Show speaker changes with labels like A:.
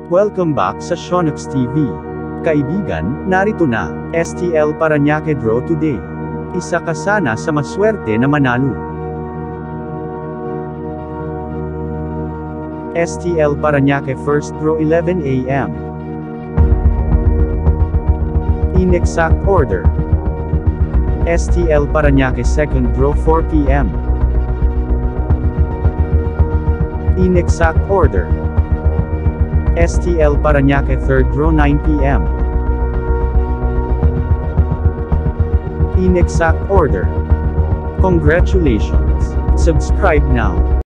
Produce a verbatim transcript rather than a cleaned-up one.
A: Welcome back sa Shonux T V. Kaibigan, narito na, S T L Parañaque draw today. Isa ka sana sa maswerte na manalo. S T L Parañaque first draw eleven A M In exact order. S T L Parañaque second draw four P M In exact order. S T L Parañaque third draw nine P M In exact order. Congratulations! Subscribe now.